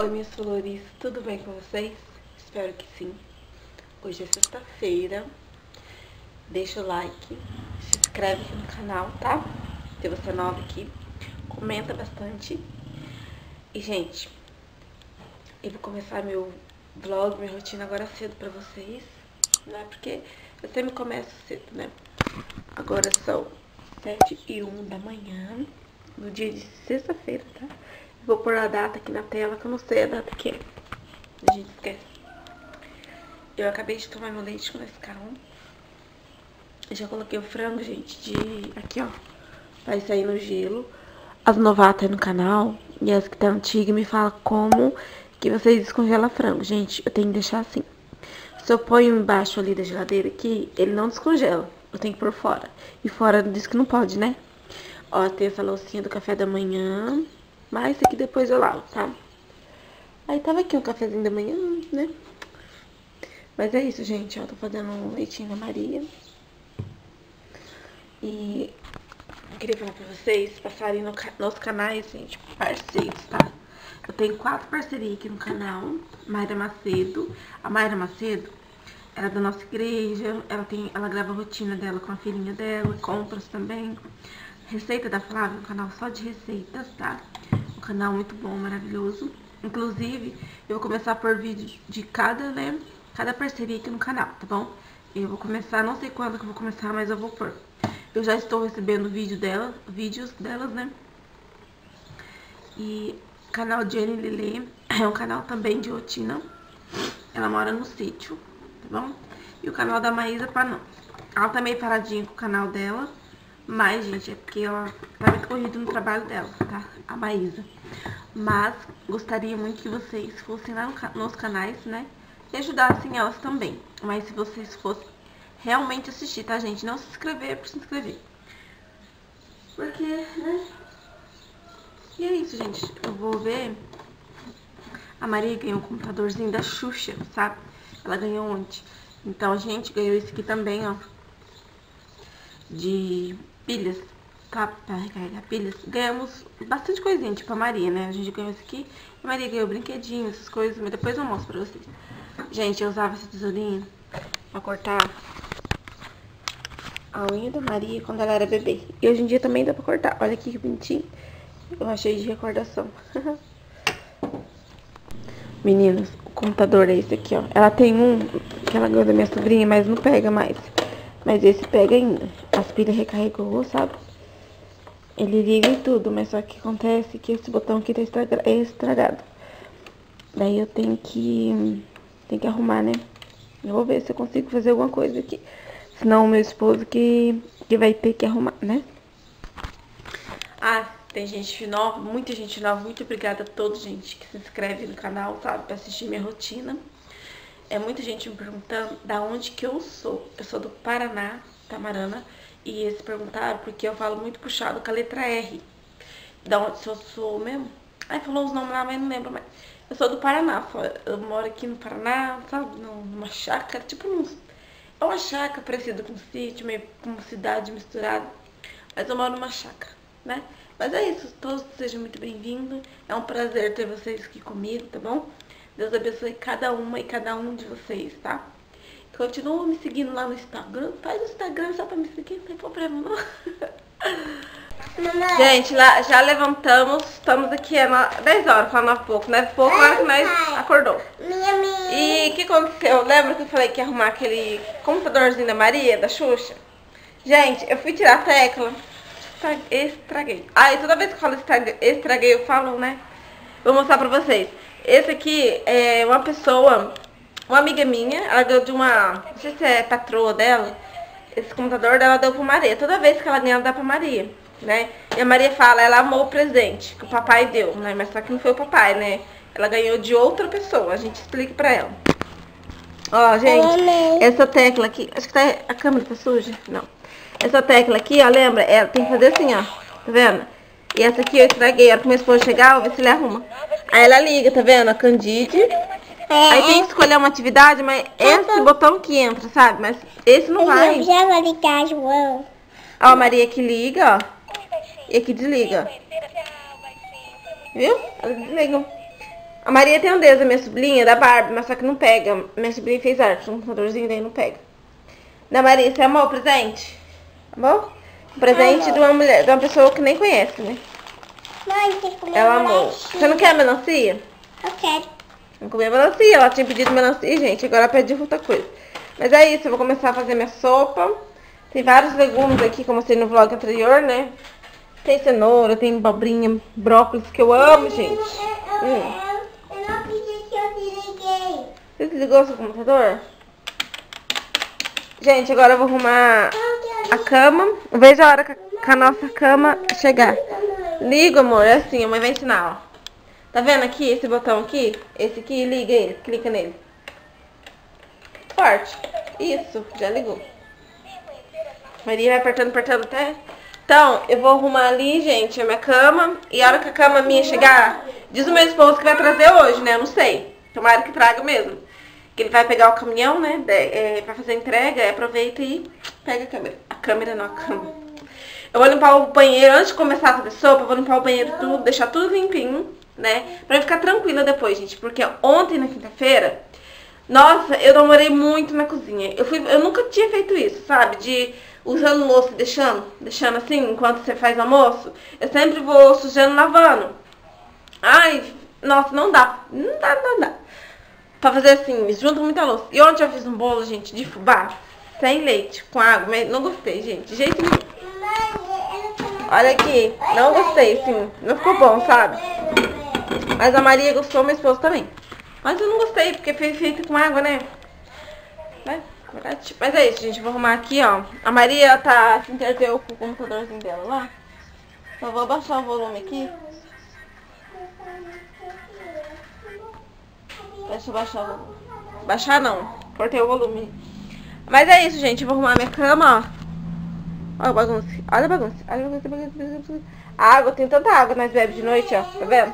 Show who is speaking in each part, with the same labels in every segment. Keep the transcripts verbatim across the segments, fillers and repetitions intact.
Speaker 1: Oi, minhas flores, tudo bem com vocês? Espero que sim. Hoje é sexta-feira. Deixa o like, se inscreve aqui no canal, tá? Se você é nova aqui, comenta bastante. E, gente, eu vou começar meu vlog, minha rotina agora cedo pra vocês, né? Porque eu sempre começo cedo, né? Agora são sete e um da manhã, no dia de sexta-feira, tá? Vou pôr a data aqui na tela, que eu não sei a data que é. A gente esquece. Eu acabei de tomar meu leite com Nescau. Já coloquei o frango, gente, de... Aqui, ó. Vai sair no gelo. As novatas aí no canal e as que tá antigas me falam como que vocês descongelam frango. Gente, eu tenho que deixar assim. Se eu ponho embaixo ali da geladeira aqui, ele não descongela. Eu tenho que pôr fora. E fora diz que não pode, né? Ó, tem essa loucinha do café da manhã. Mas esse aqui depois eu lavo, tá? Aí tava aqui um cafezinho da manhã, né? Mas é isso, gente, ó. Tô fazendo um leitinho da Maria. E eu queria falar pra vocês passarem no, nos canais, gente, parceiros, tá? Eu tenho quatro parcerias aqui no canal. Mayra Macedo. A Mayra Macedo, ela é da nossa igreja. Ela, tem, ela grava a rotina dela com a filhinha dela, compras também. Receita da Flávia, um canal só de receitas, tá? Um canal muito bom, maravilhoso. Inclusive, eu vou começar a pôr vídeo de cada, né? Cada parceria aqui no canal, tá bom? Eu vou começar, não sei quando que eu vou começar, mas eu vou pôr. Eu já estou recebendo vídeo dela, vídeos delas, né? E o canal Jenny Lelê é um canal também de rotina. Ela mora no sítio, tá bom? E o canal da Maísa Panão. Ela tá meio paradinha com o canal dela. Mas, gente, é porque ela tá muito corrida no trabalho dela, tá? A Maísa. Mas gostaria muito que vocês fossem lá no, nos canais, né? E ajudassem elas também. Mas se vocês fossem realmente assistir, tá, gente? Não se inscrever é por se inscrever. Porque, né? E é isso, gente. Eu vou ver. A Maria ganhou um computadorzinho da Xuxa, sabe? Ela ganhou ontem. Então a gente ganhou esse aqui também, ó. De pilhas, tá? Pra recarregar pilhas. Ganhamos bastante coisinha, tipo a Maria, né? A gente ganhou esse aqui. A Maria ganhou brinquedinhos, essas coisas, mas depois eu mostro pra vocês. Gente, eu usava essa tesourinha pra cortar a unha da Maria quando ela era bebê. E hoje em dia também dá pra cortar. Olha aqui que bonitinho. Eu achei de recordação. Meninas, o computador é esse aqui, ó. Ela tem um que ela ganhou da minha sobrinha, mas não pega mais. Mas esse pega ainda. As pilhas recarregou, sabe? Ele liga e tudo, mas só que acontece que esse botão aqui tá estragado. Daí eu tenho que... Tem que arrumar, né? Eu vou ver se eu consigo fazer alguma coisa aqui. Senão o meu esposo que, que vai ter que arrumar, né? Ah, tem gente nova, muita gente nova. Muito obrigada a todos, gente, que se inscreve no canal, sabe? Pra assistir minha rotina. É muita gente me perguntando da onde que eu sou. Eu sou do Paraná, Tamarana. E eles perguntaram porque eu falo muito puxado com a letra R. Da onde se eu sou mesmo? Aí falou os nomes lá, mas não lembro mais. Eu sou do Paraná. Eu moro aqui no Paraná, sabe? Numa chácara, tipo num... É uma chácara parecida com um sítio, meio com uma cidade misturada. Mas eu moro numa chácara, né? Mas é isso. Todos sejam muito bem-vindos. É um prazer ter vocês aqui comigo, tá bom? Deus abençoe cada uma e cada um de vocês, tá? Continua me seguindo lá no Instagram. Faz o Instagram só pra me seguir, não tem problema não. Mamãe. Gente, lá, já levantamos. Estamos aqui, é dez horas, falando há pouco, né? Pouco, a hora que nós acordou. Minha, minha. E o que aconteceu? Lembra que eu falei que ia arrumar aquele computadorzinho da Maria, da Xuxa? Gente, eu fui tirar a tecla. Estraguei. Ah, e toda vez que eu falo estraguei, eu falo, né? Vou mostrar pra vocês. Esse aqui é uma pessoa, uma amiga minha, ela deu de uma, não sei se é patroa dela, esse computador dela deu pra Maria. Toda vez que ela ganha, ela dá pra Maria, né? E a Maria fala, ela amou o presente que o papai deu, né? Mas só que não foi o papai, né? Ela ganhou de outra pessoa, a gente explica pra ela. Ó, gente, essa tecla aqui, acho que tá, a câmera tá suja? Não. Essa tecla aqui, ó, lembra? Ela tem que fazer assim, ó, tá vendo? E essa aqui eu estraguei, a hora que meu esposo chegar, eu vou ver se ele arruma. Aí ela liga, tá vendo? A Candide. Aí tem que escolher uma atividade, mas esse botão que entra, sabe? Mas esse não vai.
Speaker 2: Eu já vou ligar, João.
Speaker 1: Ó, a Maria que liga, ó. E aqui desliga. Viu? Ela desliga. A Maria tem um dedo, minha sobrinha, da Barbie, mas só que não pega. Minha sobrinha fez arte, um computadorzinho, daí não pega. Da Maria, você amou o presente? Amou? Um presente de uma mulher, de uma pessoa que nem conhece, né?
Speaker 2: Mãe, tem que comer
Speaker 1: Ela amou.
Speaker 2: melancia.
Speaker 1: Você não quer melancia?
Speaker 2: Eu quero.
Speaker 1: Não comer melancia, ela tinha pedido melancia, gente, agora ela pediu outra coisa. Mas é isso, eu vou começar a fazer minha sopa. Tem vários legumes aqui, como eu mostrei no vlog anterior, né? Tem cenoura, tem abobrinha, brócolis, que eu amo, gente.
Speaker 2: Eu, eu,
Speaker 1: Hum.
Speaker 2: eu, eu não pedi que eu desliguei.
Speaker 1: Você desligou seu computador? Gente, agora eu vou arrumar a cama. Veja a hora que a nossa cama chegar. Liga, amor, é assim, a mãe vai ensinar, ó. Tá vendo aqui, esse botão aqui? Esse aqui, liga ele, clica nele. Forte. Isso, já ligou. Maria vai apertando, apertando até... Então, eu vou arrumar ali, gente, a minha cama. E a hora que a cama minha chegar, diz o meu esposo que vai trazer hoje, né? Eu não sei. Tomara que traga mesmo. Que ele vai pegar o caminhão, né? É, pra fazer a entrega. Aí aproveita e pega a câmera. A câmera não, a cama. Eu vou limpar o banheiro. Antes de começar a fazer sopa, eu vou limpar o banheiro tudo, deixar tudo limpinho, né? Pra eu ficar tranquila depois, gente. Porque ontem, na quinta-feira, nossa, eu demorei muito na cozinha. Eu, fui, eu nunca tinha feito isso, sabe? De usando louça e deixando, deixando assim, enquanto você faz almoço. Eu sempre vou sujando, lavando. Ai, nossa, não dá. Não dá, não dá. Pra fazer assim, junto muita louça. E ontem eu fiz um bolo, gente, de fubá, sem leite, com água. Mas não gostei, gente. De jeito nenhum. Olha aqui, não gostei, assim. Não ficou bom, sabe? Mas a Maria gostou, meu esposo também. Mas eu não gostei, porque foi feito com água, né? Né? Mas é isso, gente. Vou arrumar aqui, ó. A Maria tá se entreteu com o computadorzinho dela lá. Só vou abaixar o volume aqui. Deixa eu baixar o volume. Baixar não. Cortei o volume. Mas é isso, gente. Eu vou arrumar minha cama, ó. Olha a bagunça. Olha a bagunça. Olha a bagunça. bagunça, bagunça. A água, tem tanta água nós bebemos de noite, ó. Tá vendo?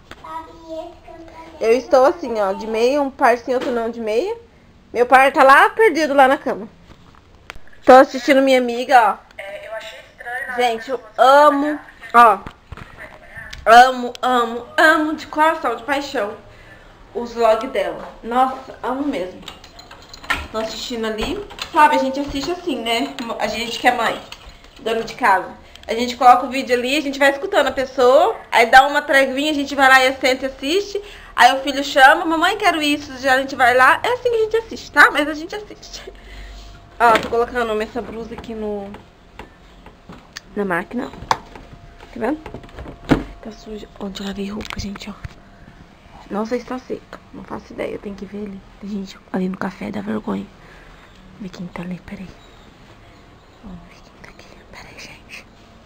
Speaker 1: Eu estou assim, ó. De meia, um par sim, outro não de meia. Meu par tá lá perdido lá na cama. Tô assistindo minha amiga, ó.
Speaker 3: É, eu achei estranho.
Speaker 1: Gente, eu amo, ó. Amo, amo, amo de coração, de paixão os vlogs dela. Nossa, amo mesmo. Tô assistindo ali. Sabe, a gente assiste assim, né? A gente que é mãe, dona de casa. A gente coloca o vídeo ali, a gente vai escutando a pessoa. Aí dá uma treguinha, a gente vai lá e senta e assiste. Aí o filho chama, mamãe, quero isso. Já a gente vai lá. É assim que a gente assiste, tá? Mas a gente assiste. Ó, tô colocando essa blusa aqui no... na máquina. Tá vendo? Tá suja. Onde eu lavei roupa, gente, ó. Não sei se tá seca. Não faço ideia. Eu tenho que ver ali. Tem gente ali no café, dá vergonha. Ver quem tá ali. Peraí. Vamos ver quem tá aqui. Peraí, gente.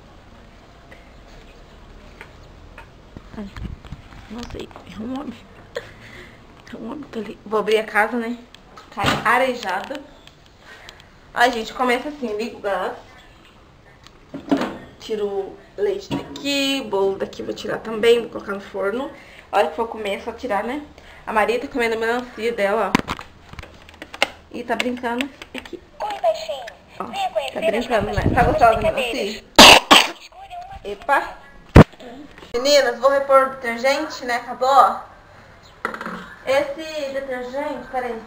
Speaker 1: Ai, não sei. É um homem. É um homem que tá ali. Vou abrir a casa, né? Cai arejada. Ai, gente, começa assim. Ligo o gás. Tiro o leite daqui, o bolo daqui vou tirar também, vou colocar no forno. A hora que for comer é só tirar, né? A Maria tá comendo a melancia dela, ó. E tá brincando aqui.
Speaker 3: Oi, baixinho.
Speaker 1: Ó,
Speaker 3: Venha conhecer
Speaker 1: tá
Speaker 3: as
Speaker 1: brincando,
Speaker 3: nossas
Speaker 1: né? Tá gostosa da melancia?
Speaker 3: Escolha uma.
Speaker 1: Epa! Meninas, vou repor o detergente, né? Acabou, ó. Esse detergente, peraí.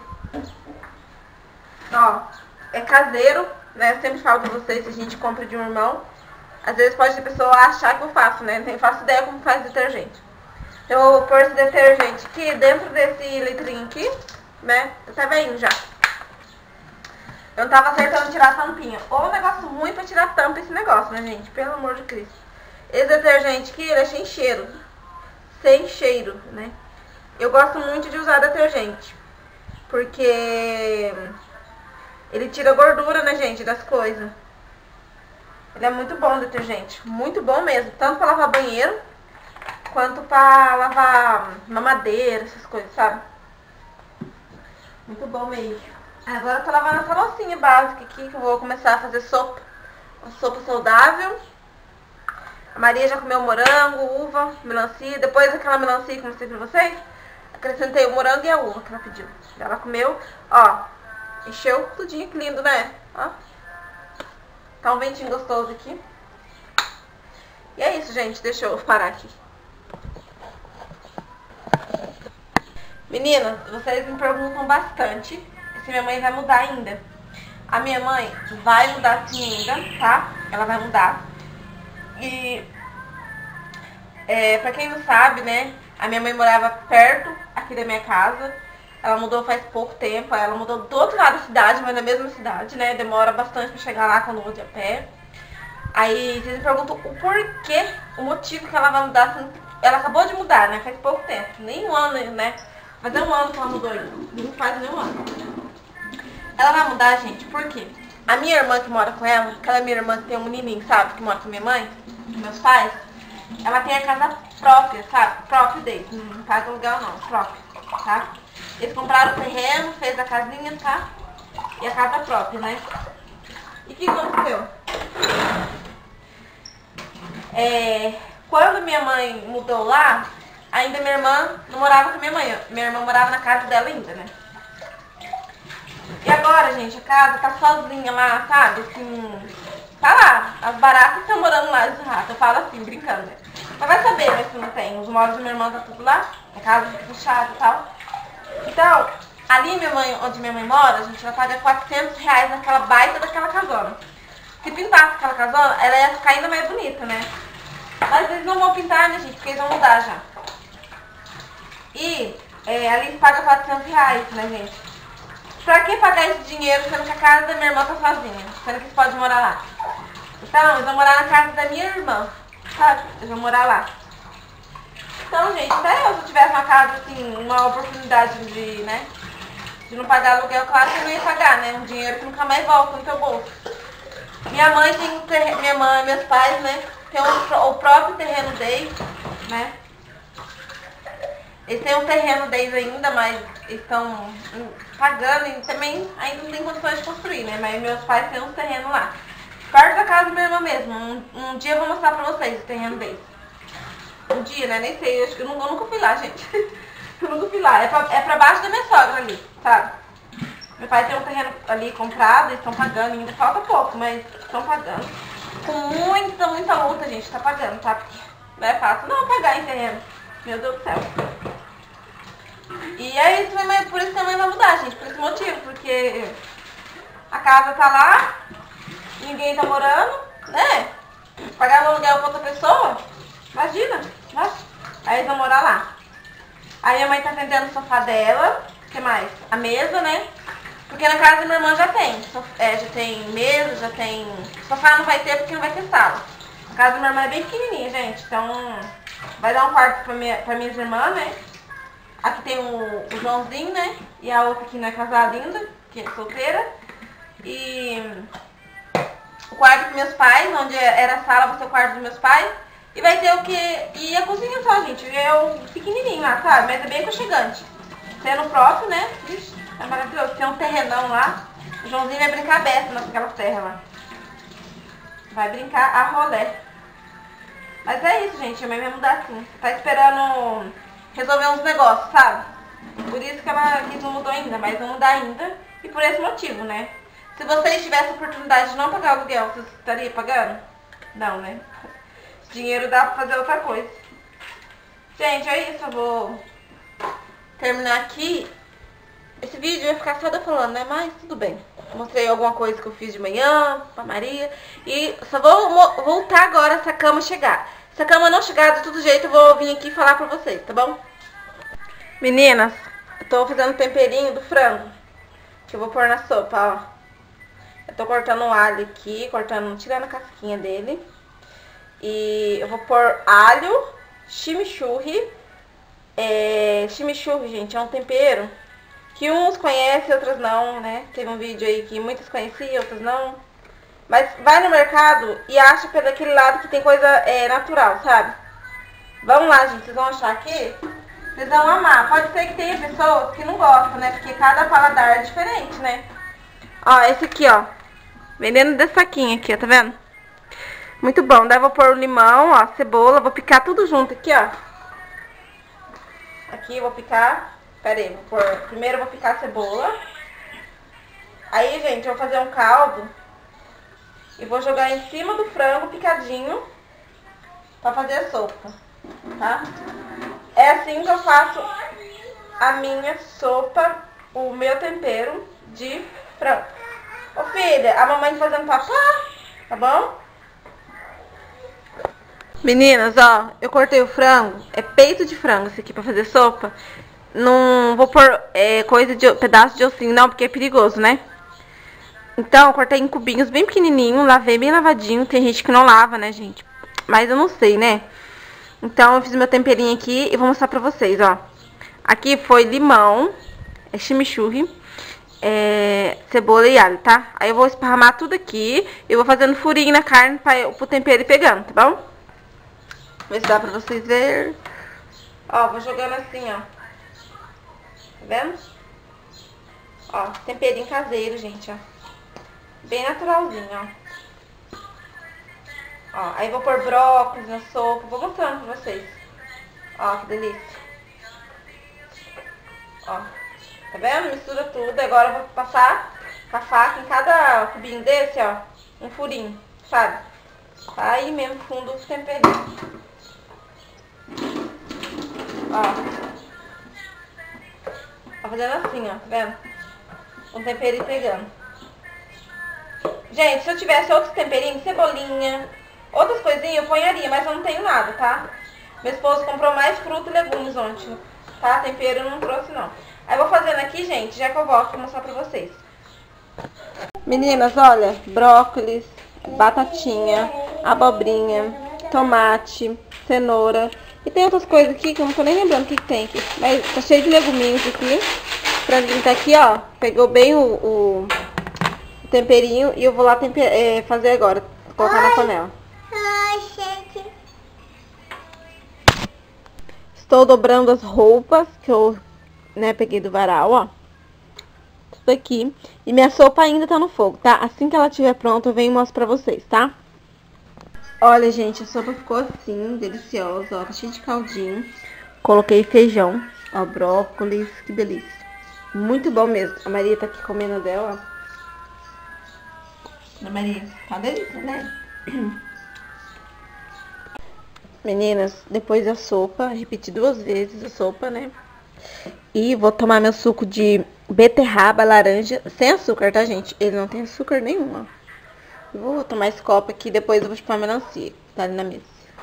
Speaker 1: Ó, é caseiro, né? Eu sempre falo pra vocês que a gente compra de um irmão. Às vezes pode a pessoa achar que eu faço, né? Não faço ideia como faz detergente. Eu vou pôr esse detergente aqui dentro desse litrinho aqui, né? Tá bem já. Eu não tava acertando tirar a tampinha. Ou um negócio ruim pra tirar a tampa esse negócio, né, gente? Pelo amor de Cristo. Esse detergente aqui, ele é sem cheiro. Sem cheiro, né? Eu gosto muito de usar detergente. Porque ele tira a gordura, né, gente, das coisas. Ele é muito bom o detergente. Muito bom mesmo. Tanto pra lavar banheiro, quanto pra lavar mamadeira, essas coisas, sabe? Muito bom mesmo. Agora eu tô lavando essa loucinha básica aqui, que eu vou começar a fazer sopa. Uma sopa saudável. A Maria já comeu morango, uva, melancia. Depois daquela melancia que eu mostrei pra vocês, acrescentei o morango e a uva que ela pediu. Ela comeu, ó. Encheu tudinho, que lindo, né? Ó. Tá um ventinho gostoso aqui. E é isso, gente. Deixa eu parar aqui. Meninas, vocês me perguntam bastante se minha mãe vai mudar ainda. A minha mãe vai mudar sim ainda, tá? Ela vai mudar. E é, pra quem não sabe, né? A minha mãe morava perto aqui da minha casa. Ela mudou faz pouco tempo. Ela mudou do outro lado da cidade, mas na mesma cidade, né? Demora bastante pra chegar lá quando eu vou de a pé. Aí vocês me perguntam o porquê, o motivo que ela vai mudar. Ela acabou de mudar, né? Faz pouco tempo. Nem um ano, né? Faz um ano que ela mudou ainda. Não faz nem um ano. Ela vai mudar, gente, por quê? A minha irmã que mora com ela, aquela minha irmã que tem um menininho, sabe? Que mora com minha mãe, com meus pais. Ela tem a casa própria, sabe? Própria deles. Não paga aluguel não, própria, tá? Eles compraram o terreno, fez a casinha, tá? E a casa própria, né? E o que aconteceu? É, quando minha mãe mudou lá, ainda minha irmã não morava com a minha mãe. Minha irmã morava na casa dela ainda, né? E agora, gente, a casa tá sozinha lá, sabe? Assim, tá lá. As baratas estão morando lá, os ratos. Eu falo assim, brincando, né? Mas vai saber, né, se não tem. Os móveis da minha irmã tá tudo lá. A casa fechada e tal. Então, ali minha mãe, onde minha mãe mora, a gente vai pagar quatrocentos reais naquela baita daquela casona. Se pintasse aquela casona, ela ia ficar ainda mais bonita, né? Mas eles não vão pintar, né, gente? Porque eles vão mudar já. E é, ali paga quatrocentos reais, né, gente? Pra que pagar esse dinheiro sendo que a casa da minha irmã tá sozinha? Sendo que eles podem morar lá. Então, eles vão morar na casa da minha irmã, sabe? Eles vão morar lá. Então, gente, até eu se eu tivesse uma casa, assim, uma oportunidade de, né? De não pagar aluguel, claro que eu não ia pagar, né? Um dinheiro que nunca mais volta no teu bolso. Minha mãe tem um terreno, minha mãe, meus pais, né? Tem um, o próprio terreno deles, né? Eles têm um terreno deles ainda, mas eles estão pagando e também ainda não tem condições de construir, né? Mas meus pais têm um terreno lá. Perto da casa da minha irmã mesmo. Um, um dia eu vou mostrar pra vocês o terreno deles. Um dia, né? Nem sei, eu, acho que eu, não, eu nunca fui lá, gente. Eu nunca fui lá. É pra, é pra baixo da minha sogra ali, sabe? Meu pai tem um terreno ali comprado, eles estão pagando, ainda falta pouco, mas estão pagando. Com muita, muita luta, gente, tá pagando, tá? Porque não é fácil não pagar em terreno. Meu Deus do céu. E é isso, por isso que a mãe vai mudar, gente, por esse motivo, porque a casa tá lá, ninguém tá morando, né? Pagar um aluguel pra outra pessoa, imagina, mas aí eles vão morar lá. Aí minha mãe tá vendendo o sofá dela, o que mais? A mesa, né? Porque na casa da minha irmã já tem, é, já tem mesa, já tem... Sofá não vai ter porque não vai ter sala. A casa da minha irmã é bem pequenininha, gente, então vai dar um quarto pra, minha, pra minhas irmãs, né? Aqui tem o, o Joãozinho, né? E a outra que não é casada ainda, que é solteira. E o quarto dos meus pais, onde era a sala, vai ser o quarto dos meus pais. E vai ter o que... E a cozinha só, gente. É o pequenininho lá, sabe? Mas é bem aconchegante. Sendo próprio, né? Ixi, é maravilhoso. Tem um terrenão lá. O Joãozinho vai brincar aberto naquela terra lá. Vai brincar a rolé. Mas é isso, gente. A mãe vai mudar assim. Tá esperando resolver uns negócios, sabe? Por isso que ela quis não mudou ainda, mas não mudar ainda. E por esse motivo, né? Se vocês tivessem a oportunidade de não pagar o aluguel, vocês estariam pagando? Não, né? Esse dinheiro dá pra fazer outra coisa. Gente, é isso. Eu vou terminar aqui. Esse vídeo vai ficar só eu falando, né? Mas tudo bem. Mostrei alguma coisa que eu fiz de manhã pra Maria. E só vou voltar agora se a cama chegar. Se a cama não chegar de todo jeito, eu vou vir aqui falar pra vocês, tá bom? Meninas, eu tô fazendo temperinho do frango, que eu vou pôr na sopa, ó. Eu tô cortando o alho aqui, cortando, tirando a casquinha dele. E eu vou pôr alho, chimichurri. É, chimichurri, gente, é um tempero que uns conhecem, outros não, né? Teve um vídeo aí que muitos conheciam, outros não. Mas vai no mercado e acha pelo aquele lado que tem coisa é, natural, sabe? Vamos lá, gente, vocês vão achar aqui. Vocês vão amar. Pode ser que tenha pessoas que não gostam, né? Porque cada paladar é diferente, né? Ó, esse aqui, ó. Vendendo desse saquinho aqui, ó, tá vendo? Muito bom. Daí eu vou pôr o limão, ó, cebola. Vou picar tudo junto aqui, ó. Aqui eu vou picar. Pera aí, vou pôr... Primeiro eu vou picar a cebola. Aí, gente, eu vou fazer um caldo. E vou jogar em cima do frango picadinho pra fazer a sopa, tá? É assim que eu faço a minha sopa, o meu tempero de frango. Ô filha, a mamãe tá fazendo papá, tá bom? Meninas, ó, eu cortei o frango, é peito de frango esse aqui pra fazer sopa. Não vou pôr é, coisa de pedaço de ossinho não, porque é perigoso, né? Então, eu cortei em cubinhos bem pequenininho, lavei bem lavadinho. Tem gente que não lava, né, gente? Mas eu não sei, né? Então, eu fiz meu temperinho aqui e vou mostrar pra vocês, ó. Aqui foi limão, é chimichurri, é, cebola e alho, tá? Aí eu vou esparramar tudo aqui e vou fazendo furinho na carne pra, pro tempero ir pegando, tá bom? Ver se dá pra vocês verem. Ó, vou jogando assim, ó. Tá vendo? Ó, temperinho caseiro, gente, ó. Bem naturalzinho, ó. Ó, aí vou pôr brócolis na sopa. Vou mostrando pra vocês. Ó, que delícia. Ó, tá vendo? Mistura tudo. Agora eu vou passar com a faca em cada cubinho desse, ó. Um furinho, sabe? Tá aí mesmo, fundo o temperinho. Ó. Tá fazendo assim, ó, tá vendo? Um temperinho pegando. Gente, se eu tivesse outros temperinhos, cebolinha, outras coisinhas, eu ponharia, mas eu não tenho nada, tá? Meu esposo comprou mais fruta e legumes ontem, tá? Tempero eu não trouxe, não. Aí eu vou fazendo aqui, gente, já que eu volto pra mostrar pra vocês. Meninas, olha, brócolis, batatinha, abobrinha, tomate, cenoura. E tem outras coisas aqui que eu não tô nem lembrando o que, que tem aqui. Mas tá cheio de leguminhos aqui. O franguinho tá aqui, ó. Pegou bem o, o temperinho e eu vou lá temper, é, fazer agora. Colocar na panela.
Speaker 2: Ai, gente.
Speaker 1: Estou dobrando as roupas que eu, né, peguei do varal, ó. Tudo aqui. E minha sopa ainda tá no fogo, tá? Assim que ela estiver pronta, eu venho e mostro pra vocês, tá? Olha, gente, a sopa ficou assim, deliciosa, ó. Tá cheia de caldinho. Coloquei feijão, ó, brócolis, que delícia. Muito bom mesmo. A Maria tá aqui comendo dela, ó. Ana Maria, tá uma delícia, né? Meninas, depois da sopa, repeti duas vezes a sopa, né? E vou tomar meu suco de beterraba, laranja, sem açúcar, tá, gente? Ele não tem açúcar nenhum, ó. Vou tomar esse copo aqui, depois eu vou chupar a melancia, tá ali na mesa.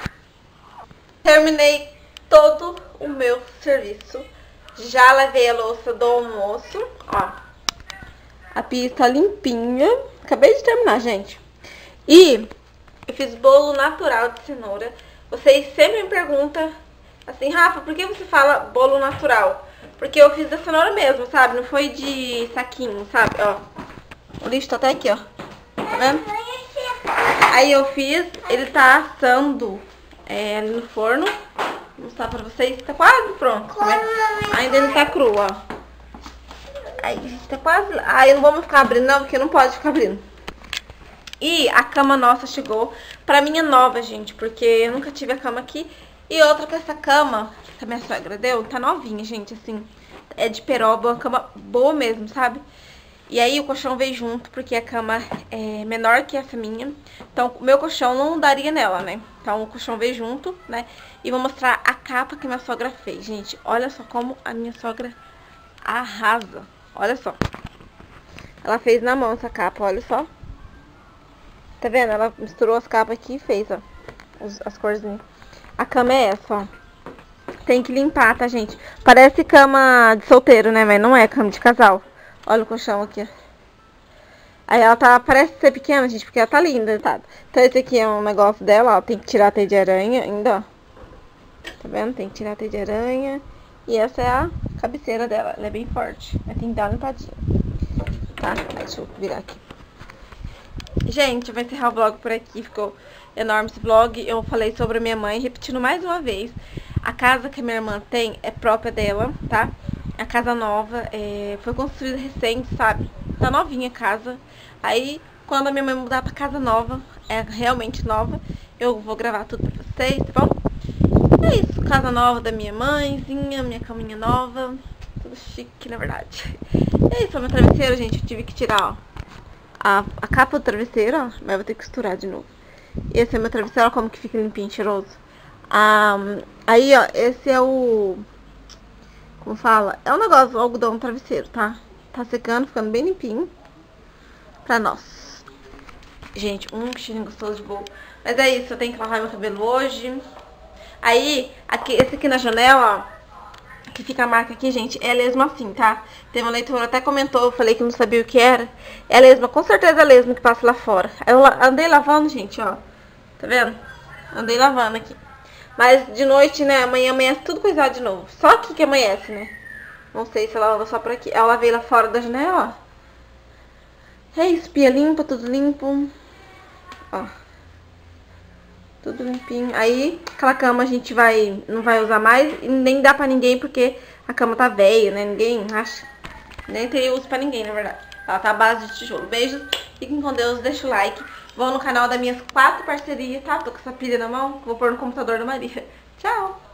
Speaker 1: Terminei todo o meu serviço. Já lavei a louça do almoço, ó. A pia está limpinha. Acabei de terminar, gente. E eu fiz bolo natural de cenoura. Vocês sempre me perguntam assim, Rafa, por que você fala bolo natural? Porque eu fiz da cenoura mesmo, sabe? Não foi de saquinho, sabe? Ó, o lixo tá até aqui, ó. Tá vendo? Aí eu fiz, ele tá assando é, ali no forno. Vou mostrar pra vocês, tá quase pronto, tá vendo? Ainda ele tá cru, ó. Aí, gente, tá quase lá. Ah, eu não vou ficar abrindo não, porque não pode ficar abrindo. E a cama nossa chegou. Pra mim é nova, gente, porque eu nunca tive a cama aqui. E outra que essa cama, que a minha sogra deu, tá novinha, gente, assim. É de peroba, uma cama boa mesmo, sabe? E aí o colchão veio junto, porque a cama é menor que essa minha. Então o meu colchão não daria nela, né? Então o colchão veio junto, né? E vou mostrar a capa que minha sogra fez. Gente, olha só como a minha sogra arrasa. Olha só. Ela fez na mão essa capa, olha só. Tá vendo? Ela misturou as capas aqui e fez, ó. As, as corzinhas. A cama é essa, ó. Tem que limpar, tá, gente? Parece cama de solteiro, né? Mas não é cama de casal. Olha o colchão aqui, ó. Aí ela tá, parece ser pequena, gente, porque ela tá linda, tá? Então esse aqui é um negócio dela, ó. Tem que tirar a teia de aranha ainda, ó. Tá vendo? Tem que tirar a teia de aranha. E essa é a cabeceira dela. Ela é bem forte. Mas tem que dar uma limpadinha. Tá? Deixa eu virar aqui. Gente, eu vou encerrar o vlog por aqui. Ficou enorme esse vlog. Eu falei sobre a minha mãe, repetindo mais uma vez. A casa que a minha irmã tem é própria dela, tá? A casa nova, é, foi construída recente, sabe? Tá novinha a casa. Aí, quando a minha mãe mudar pra casa nova, é realmente nova, eu vou gravar tudo pra vocês, tá bom? É isso, casa nova da minha mãezinha, minha caminha nova. Tudo chique, na verdade. É isso, o meu travesseiro, gente, eu tive que tirar, ó, a, a capa do travesseiro, ó, mas eu vou ter que costurar de novo. Esse é o meu travesseiro, ó, como que fica limpinho, cheiroso. Ah, aí, ó, esse é o... como fala, é um negócio, o algodão travesseiro, tá? Tá secando, ficando bem limpinho pra nós. Gente, um cheirinho gostoso de boa. Mas é isso, eu tenho que lavar meu cabelo hoje. Aí, aqui, esse aqui na janela, ó, que fica a marca aqui, gente, é lesma assim, tá? Teve um leitor até comentou, eu falei que não sabia o que era. É lesma, com certeza é lesma que passa lá fora. Aí eu andei lavando, gente, ó. Tá vendo? Andei lavando aqui. Mas de noite, né, amanhã amanhece tudo coisado de novo. Só aqui que amanhece, né? Não sei se ela lava só por aqui. Eu lavei lá fora da janela, ó. É isso, pia limpa, tudo limpo. Ó. Tudo limpinho. Aí, aquela cama a gente vai, não vai usar mais. E nem dá pra ninguém, porque a cama tá velha, né? Ninguém acha. Nem teria uso pra ninguém, na verdade. Ela tá à base de tijolo. Beijos, fiquem com Deus, deixa o like. Vão no canal das minhas quatro parcerias, tá? Tô com essa pilha na mão, vou pôr no computador da Maria. Tchau!